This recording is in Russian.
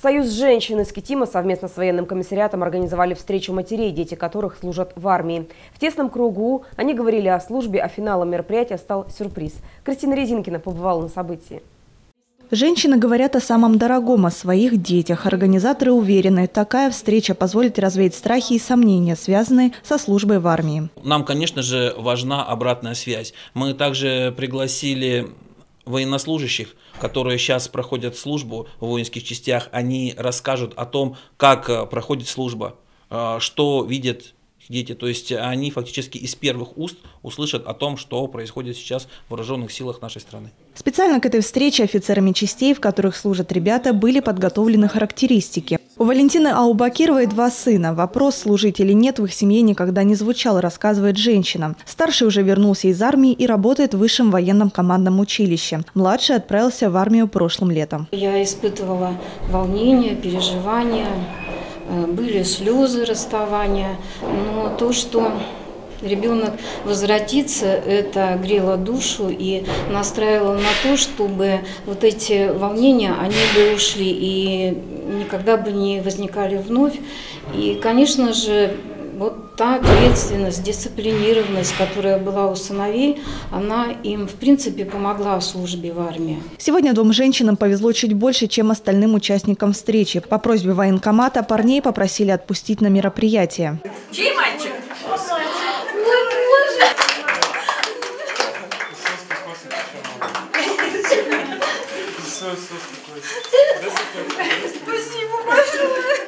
Союз женщин из Китима совместно с военным комиссариатом организовали встречу матерей, дети которых служат в армии. В тесном кругу они говорили о службе, а финалом мероприятия стал сюрприз. Кристина Резинкина побывала на событии. Женщины говорят о самом дорогом, о своих детях. Организаторы уверены, такая встреча позволит развеять страхи и сомнения, связанные со службой в армии. Нам, конечно же, важна обратная связь. Мы также пригласили военнослужащих, которые сейчас проходят службу в воинских частях. Они расскажут о том, как проходит служба, что видят дети. То есть они фактически из первых уст услышат о том, что происходит сейчас в вооруженных силах нашей страны. Специально к этой встрече офицерами частей, в которых служат ребята, были подготовлены характеристики. У Валентины Аубакировой 2 сына. Вопрос, служить или нет, в их семье никогда не звучал, рассказывает женщина. Старший уже вернулся из армии и работает в высшем военном командном училище. Младший отправился в армию прошлым летом. Я испытывала волнение, переживания, были слезы расставания, но то, что ребенок возвратится, это грело душу и настраивало на то, чтобы вот эти волнения, они бы ушли и никогда бы не возникали вновь. И, конечно же, вот та ответственность, дисциплинированность, которая была у сыновей, она им, в принципе, помогла в службе в армии. Сегодня 2 женщинам повезло чуть больше, чем остальным участникам встречи. По просьбе военкомата парней попросили отпустить на мероприятие. Чей мальчик? Спасибо большое.